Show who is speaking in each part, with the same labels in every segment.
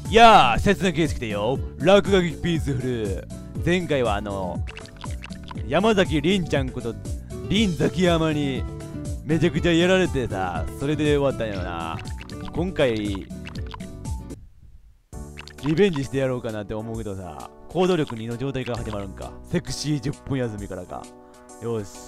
Speaker 1: やあ、切なケース来てよ。落書きピースフル。前回は山崎りんちゃんことりんザキヤマにめちゃくちゃやられてさ、それで終わったんよな。今回リベンジしてやろうかなって思うけどさ、行動力2の状態から始まるんか。セクシー10分休みからか。よし、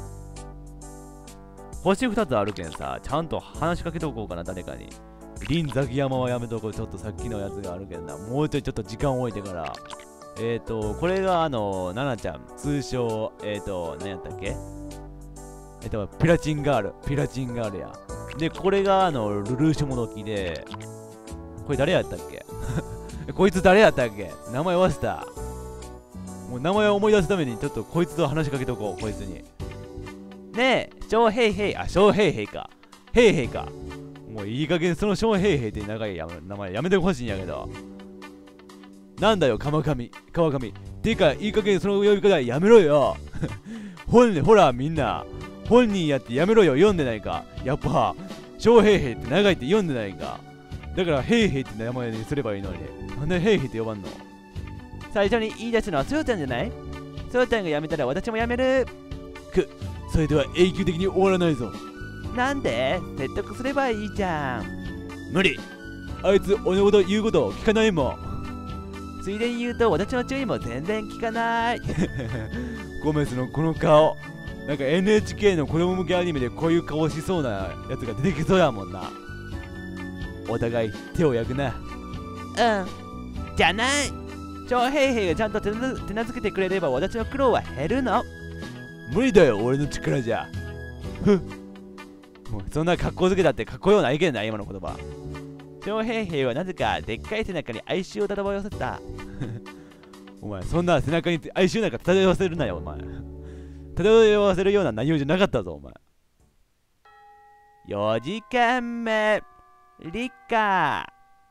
Speaker 1: 星2つあるけんさ、ちゃんと話しかけとこうかな、誰かに。リンザキヤマはやめとこう。ちょっとさっきのやつがあるけどな。もうちょいちょっと時間を置いてから。これがナナちゃん、通称、何やったっけ、ピラチンガール。ピラチンガールや。で、これがルルーシュモドキで、これ誰やったっけこいつ誰やったっけ、名前忘れた。もう名前を思い出すためにちょっとこいつと話しかけとこう、こいつに。ねえ、ショーヘイヘイ、あ、ショーヘイヘイか。ヘイヘイか。もういい加減そのショーヘイヘイって長い名前やめてほしいんやけど。なんだよ、川上。てか、いい加減その呼び方やめろよ。ほら、みんな。本人やってやめろよ、読んでないか。やっぱ、ショーヘイヘイって長いって読んでないか。だから、ヘイヘイって名前にすればいいのに。なんでヘイヘイって呼ばんの？最初に言い出すのはそうちゃんじゃない？そうちゃんが辞めたら私も辞める。それでは永久的に終わらないぞ。なんで？説得すればいいじゃん。無理。あいつ俺のこと言うことを聞かないもん。ついでに言うと私の注意も全然聞かない。ゴメスのこの顔、なんか NHK の子供向けアニメでこういう顔しそうなやつが出てきそうやもんな。お互い手を焼くな。じゃない。超平平がちゃんと手なずけてくれれば私の苦労は減るの。無理だよ、俺の力じゃ。もうそんな格好づけだってかっこようないけんな、今の言葉。超平平はなぜかでっかい背中に哀愁を漂わせた。お前、そんな背中に哀愁なんか漂わせるなよ、お前。漂わせるような内容じゃなかったぞ、お前。4時間目、理科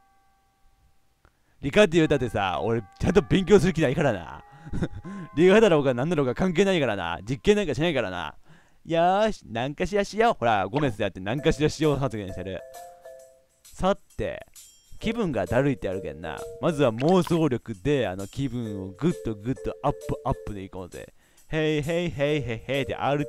Speaker 1: って言うたってさ、俺ちゃんと勉強する気ないからな。理科だろうが何だろうが関係ないからな。実験なんかしないからな。よーし、なんかしらしよう。ほら、ゴメスでやってなんかしらしよう発言してる。さて、気分がだるいってあるけんな。まずは妄想力で気分をグッとアップでいこうぜ。ヘイヘイヘイヘイヘイって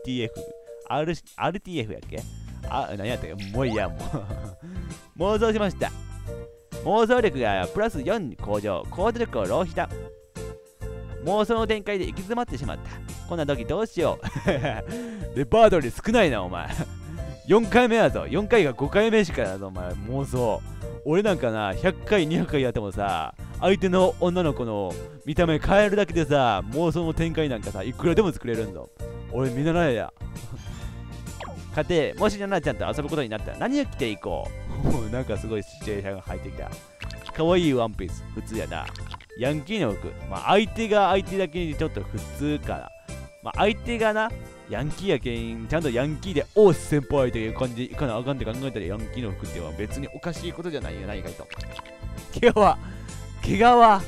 Speaker 1: RTF やっけ？何やったっけ？もういいや、もう。妄想しました。妄想力がプラス4向上、行動力を浪費だ。妄想の展開で行き詰まってしまった。こんな時どうしよう。レパートリー少ないな、お前。4回目やぞ。4回が5回目しかやぞ、お前。妄想。俺なんかな、100回、200回やってもさ、相手の女の子の見た目変えるだけでさ、妄想の展開なんかさ、いくらでも作れるんぞ。俺見習えや。かて、もしナナちゃんと遊ぶことになったら何を着ていこう。なんかすごいシチュエーションが入ってきた。かわいいワンピース、普通やな。ヤンキーの服。まあ相手が相手だけにちょっと普通かな。まあ相手がな、ヤンキーやけん、ちゃんとヤンキーで、おっ先輩という感じでいかなあかんって考えたらヤンキーの服っては別におかしいことじゃないよ、何かと。毛皮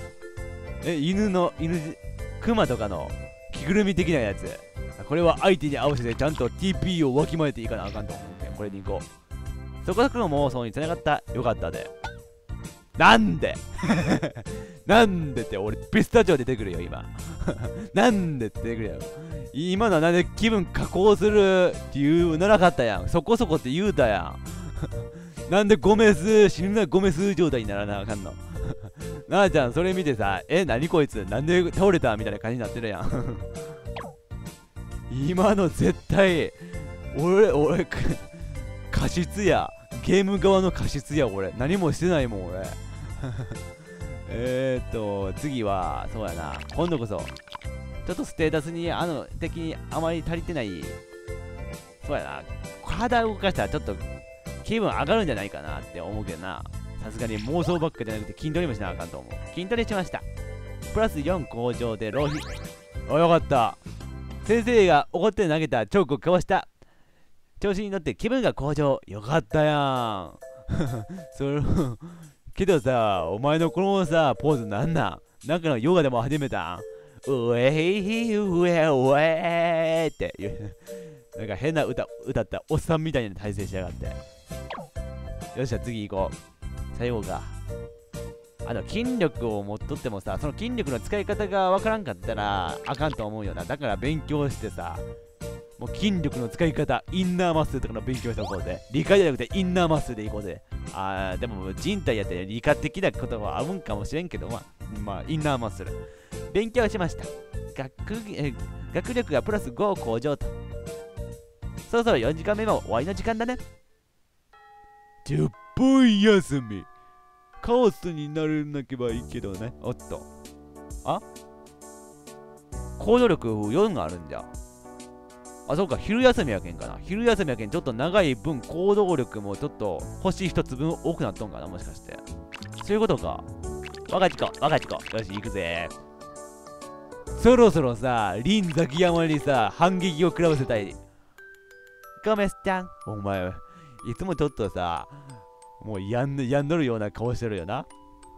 Speaker 1: クマとかの着ぐるみ的なやつ。これは相手に合わせてちゃんと TP をわきまえていかなあかんと思うけん、これに行こう。そこそこの妄想につながった。よかったで。なんでなんでって俺ピスタチオ出てくるよ今。なんでって出てくるよ。今のはなんで気分加工するって言うならかったやん。そこそこって言うたやん。なんで死ぬなゴメス状態にならなあかんの。なあちゃんそれ見てさ、何こいつなんで倒れたみたいな感じになってるやん。今の絶対俺過失や。ゲーム側の過失や。俺何もしてないもん俺。次はそうやな、今度こそちょっとステータスに的にあまり足りてない。そうやな、体動かしたらちょっと気分上がるんじゃないかなって思うけどな。さすがに妄想ばっかじゃなくて筋トレもしなあかんと思う。筋トレしました。プラス4向上で浪費。よかった。先生が怒って投げたチョークをかわした。調子に乗って気分が向上。よかったやん。けどさ、お前のこのさ、ポーズなんかのヨガでも始めたん？うえひうえうえっていう、なんか変な歌ったおっさんみたいな体勢しやがって。よっしゃ、次行こう。最後か。 筋力を持っとってもさ、その筋力の使い方がわからんかったらあかんと思うよな。だから勉強してさ、もう筋力の使い方、インナーマッスルとかの勉強しておこうぜ。理科じゃなくてインナーマッスルでいこうぜ。でも人体やって理科的なことは合うんかもしれんけど、まあ、インナーマッスル。勉強しました。学力がプラス5向上と。そろそろ4時間目も終わりの時間だね。10分休み。カオスにならなければいいけどね。おっと。行動力4があるんじゃ。そうか、昼休みやけんかな。昼休みやけん、ちょっと長い分、行動力もちょっと星1つ分多くなっとんかな、もしかして。そういうことか。我がちこ。よし、行くぜ。そろそろさ、林崎山にさ、反撃を食らわせたい。ゴメスちゃん。お前、いつもちょっとさ、もうやんどるような顔してるよな。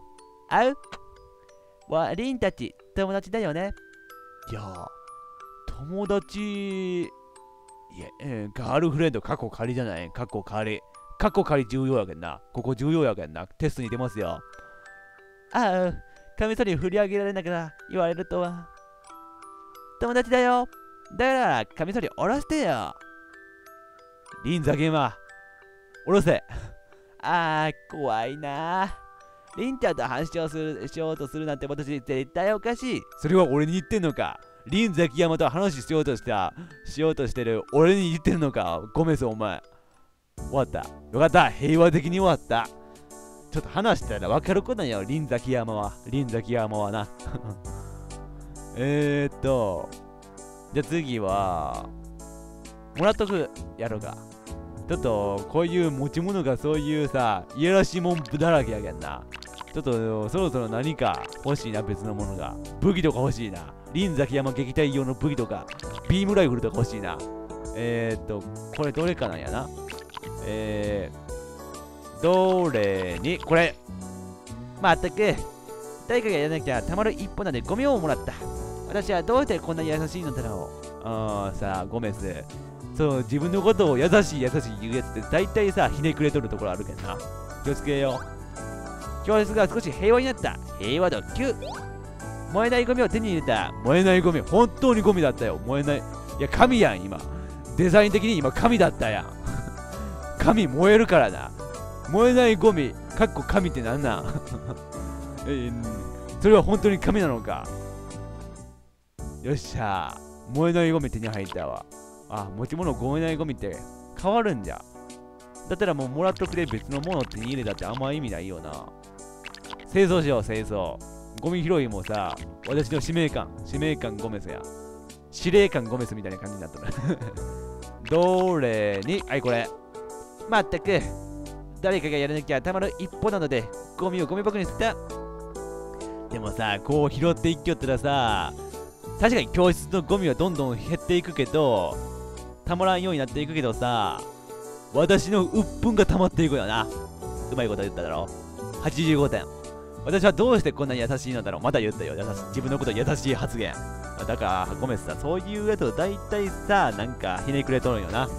Speaker 1: リンたち、友達だよね。いや、友達、ガールフレンド、過去仮じゃない。過去仮重要やけんな。ここ重要やけんな。テストに出ますよ。カミソリ振り上げられながら言われるとは。友達だよ。だからカミソリ下ろしてよ。林崎山、下ろせ。怖いな。リンちゃんと話しようとするなんて私絶対おかしい。それは俺に言ってんのか。林崎山と話しようとしてる俺に言ってんのか。ごめんお前。終わった。よかった。平和的に終わった。ちょっと話したら分かることなんよ。林崎山はな。じゃあ次はもらっとくやろうか。ちょっとこういう持ち物がそういうさ、いやらしいもんだらけやけんな。ちょっとそろそろ何か欲しいな。別のものが。武器とか欲しいな。林崎山撃退用の武器とかビームライフルとか欲しいな。これどれかなんやな。どれにこれ。まったく誰かがやらなきゃたまる一歩なんでゴミをもらった。私はどうしてこんなに優しいのだろう。さあゴメス、そう自分のことを優しい言うやつって大体さ、ひねくれとるところあるけんな。気をつけよう。教室が少し平和になった。平和度9。燃えないゴミを手に入れた。燃えないゴミ、本当にゴミだったよ。燃えない、いや神やん今。デザイン的に今神だったやん。神燃えるからな。燃えないゴミかっこ神ってなんなん。それは本当に神なのか。よっしゃ、燃えないゴミ手に入ったわ。持ち物燃えないゴミって変わるんじゃ。だったらもうもらっとくれ。別のものを手に入れたってあんま意味ないよな。清掃しよう、清掃。ゴミ拾いもさ、私の使命感ゴメスや。司令官ゴメスみたいな感じになったね。どれに、これ。まったく誰かがやらなきゃたまる一歩なので、ゴミをゴミ箱に捨てた。でもさ、こう拾っていきよったらさ、確かに教室のゴミはどんどん減っていくけど、たまらんようになっていくけどさ、私の鬱憤が溜まっていくよな。うまいこと言っただろ。85点。私はどうしてこんなに優しいのだろう。まだ言ったよ。自分のこと優しい発言。だから、ごめんさ、そういうやつを大体さ、なんかひねくれとるんよな。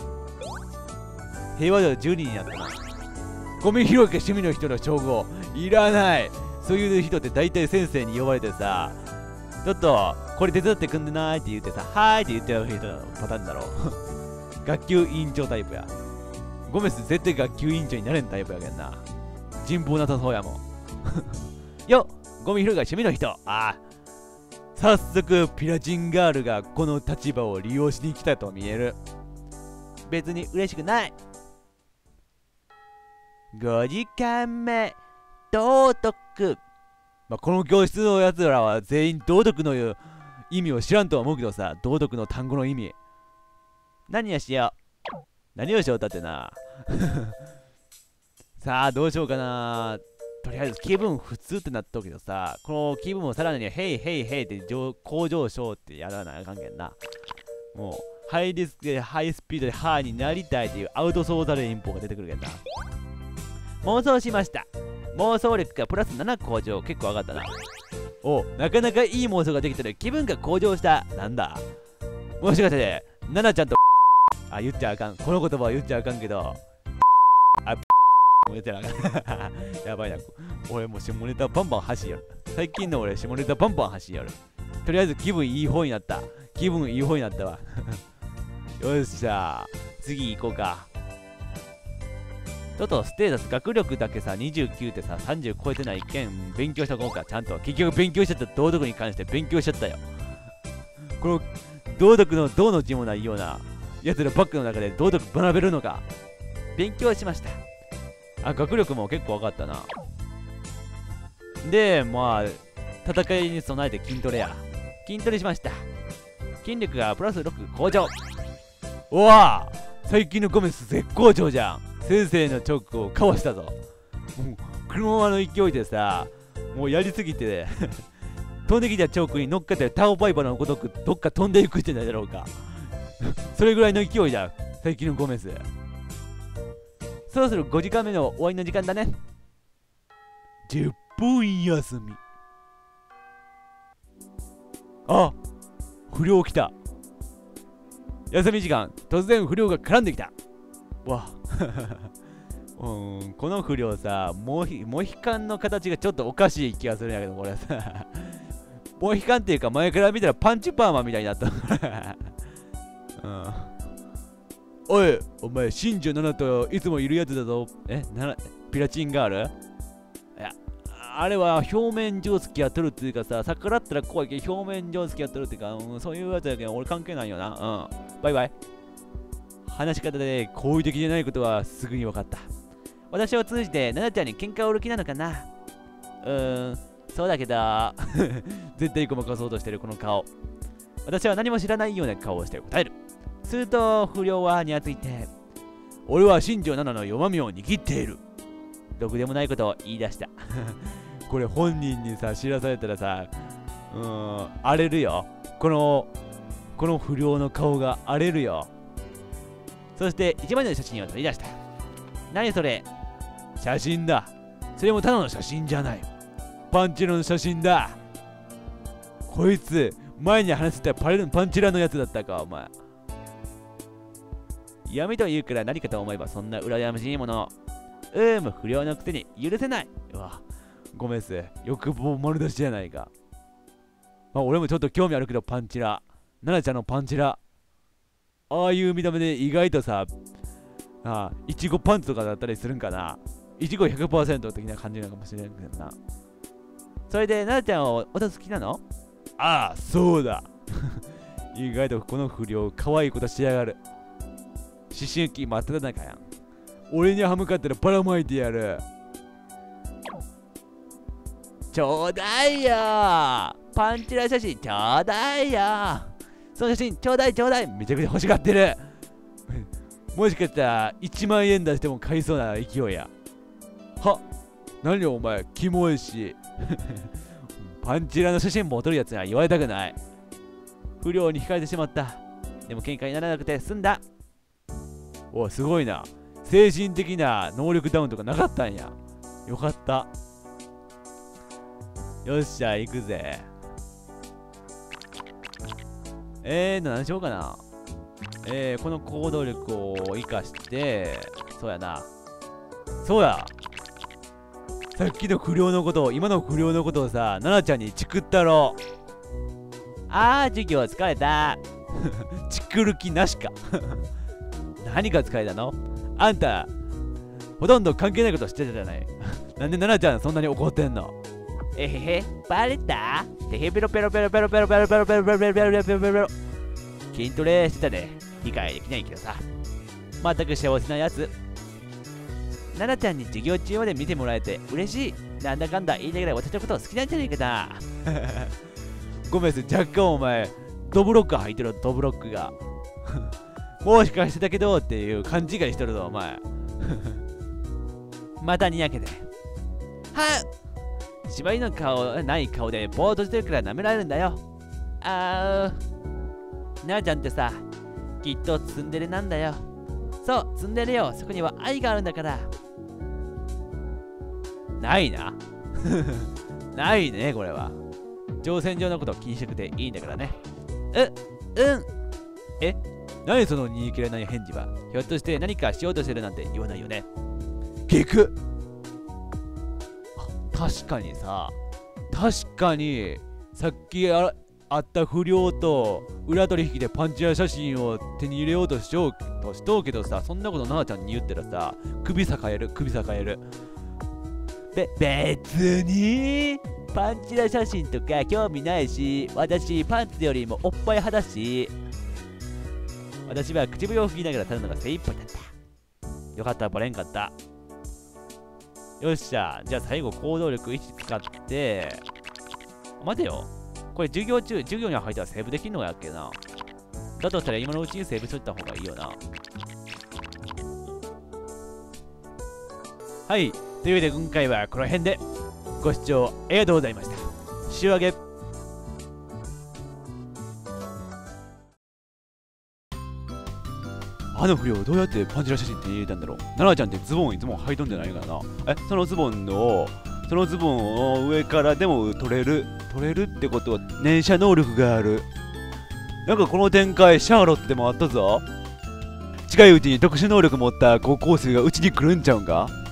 Speaker 1: 平和度12になったな。ゴミ拾いが趣味の人の称号いらない。そういう人って大体先生に呼ばれてさ、ちょっとこれ手伝ってくんでないって言ってさ、はーいって言ってる人のパターンだろ。学級委員長タイプや。ゴメス絶対学級委員長になれんタイプやけんな。人望なさそうやもん。よっ、ゴミ拾いが趣味の人。早速ピラチンガールがこの立場を利用しに来たと見える。別に嬉しくない。5時間目、道徳。この教室のやつらは全員道徳の意味を知らんとは思うけどさ、道徳の単語の意味。何をしようだってな。さあ、どうしようかな。とりあえず気分普通ってなっとくけどさ、この気分をさらにヘイヘイヘイって向上しようってやらなあかんけんな。もう、ハイリスクでハイスピードでハーになりたいっていうアウトソーダルインポが出てくるけんな。妄想しました。妄想力がプラス7向上。結構上がったな。なかなかいい妄想ができたら気分が向上した。なんだ、もしかしてナナちゃんと言っちゃあかん。この言葉は言っちゃあかんけど、 燃えてなかった。やばいな。俺もう下ネタバンバン走りよる。最近の俺下ネタバンバン走りよる。とりあえず気分いい方になった。気分いい方になったわ。よっしゃ。次行こうか。ちょっとステータス、学力だけさ、29ってさ、30超えてないけん、勉強しとこうか、ちゃんと。結局勉強しちゃった、道徳に関して勉強しちゃったよ。この、道徳のどうの字もないような、やつらバッグの中で道徳学べるのか。勉強しました。あ、学力も結構分かったな。で、まあ、戦いに備えて筋トレや。筋トレしました。筋力がプラス6向上。おわ最近のゴメス絶好調じゃん。先生のチョークをかわしたぞ。もうこのままの勢いでさ、もうやりすぎて飛んできたチョークに乗っかってタオパイパーのごとくどっか飛んでいくってないだろうか。それぐらいの勢いだ、最近のゴメス。そろそろ5時間目の終わりの時間だね。10分休み。あ、不良来た。休み時間、突然不良が絡んできた。わこの不良さ、モヒカンの形がちょっとおかしい気がするんやけど、これさ。モヒカンっていうか、前から見たらパンチパーマみたいになった。おい、お前、新庄7といつもいるやつだぞ。ピラチンガール？いや、あれは表面常識やっとるっていうかさ、逆らったら怖いけど、表面常識やっとるっていうか、そういうやつだけど、俺関係ないよな。バイバイ。話し方で好意的じゃないことはすぐに分かった。私を通じて、ナナちゃんに喧嘩を売る気なのかな？そうだけど、絶対ごまかそうとしてるこの顔。私は何も知らないような顔をして答える。すると、不良はにやついて、俺は新庄7の弱みを握っている。ろくでもないことを言い出した。これ本人にさ、知らされたらさ、荒れるよ。この不良の顔が荒れるよ。そして一枚の写真を取り出した。何それ？写真だ。それもただの写真じゃない。パンチラの写真だ。こいつ、前に話してたパンチラのやつだったか、お前。闇と言うから何かと思えばそんな羨ましいもの。不良のくせに許せない。うわ、ごめんっす。欲望丸出しじゃないか。まあ、俺もちょっと興味あるけど、パンチラ。ナナちゃんのパンチラ。ああいう見た目で意外とさ、いちごパンツとかだったりするんかな。いちご 100% 的な感じなのかもしれんけどな。それで、ナナちゃんは音好きなの？ああ、そうだ。意外とこの不良、可愛いことしやがる。思春期真っ只中やん。俺に歯向かったらばらまいてやる。ちょうだいよ。パンチラ写真ちょうだいよ。その写真ちょうだいちょうだい。めちゃくちゃ欲しがってる。もしかしたら1万円出しても買いそうな勢いや。は、何お前、キモいし。パンチラの写真も撮るやつには言われたくない。不良に惹かれてしまった。でも喧嘩にならなくて済んだ。お、すごいな。精神的な能力ダウンとかなかったんや。よかった。よっしゃ、行くぜ。何しようかな。この行動力を生かして、そうやな。そうや。さっきの不良のことを、今の不良のことをさ、ナナちゃんにチクったろ。授業疲れた。チクる気なしか。何が疲れたの？あんた、ほとんど関係ないことしてたじゃない。なんでナナちゃんそんなに怒ってんの？バレた？てへペロペロペロペロペロペロペロペロペロペロペロペロペロ。筋トレしてたで理解できないけどさ。全く幸せなやつ。ナナちゃんに授業中まで見てもらえて嬉しい。なんだかんだ言いながら私のことを好きなんじゃないかな。ごめんなさい、若干お前、ドブロック入ってる、ドブロックが。もしかしてたけどっていう勘違いしとるぞ、お前。またにやけて。はっ、縛りの顔ない顔でぼーっとしてるから舐められるんだよ。なあちゃんってさ、きっとツンデレなんだよ。そう、ツンデレよ。そこには愛があるんだから。ないな。ないね、これは。挑戦状のことを気にしなくていいんだからね。何その煮え切れない返事は。ひょっとして何かしようとしてるなんて言わないよね。 ゲク。確かにさ、確かにさっきあった不良と裏取引でパンチ屋写真を手に入れようとしようけどさ、そんなことななちゃんに言ったらさ、首抱える。別にパンチラ写真とか興味ないし、私パンツよりもおっぱい派だし、私は口笛を吹きながら立つのが精一杯だった。よかった、バレんかった。よっしゃ、じゃあ最後行動力1使って、待てよ。これ授業に入ったらセーブできんのやっけな。だとしたら今のうちにセーブしといた方がいいよな。はい。というわけで今回はこの辺でご視聴ありがとうございました。週上げ。あの不良どうやってパンチラ写真手に入れたんだろう。奈々ちゃんってズボンいつも履いとんじゃないかな。そのズボンを上からでも取れるってことは連射能力がある。なんかこの展開シャーロットでもあったぞ。近いうちに特殊能力持った高校生がうちに来るんちゃうんか。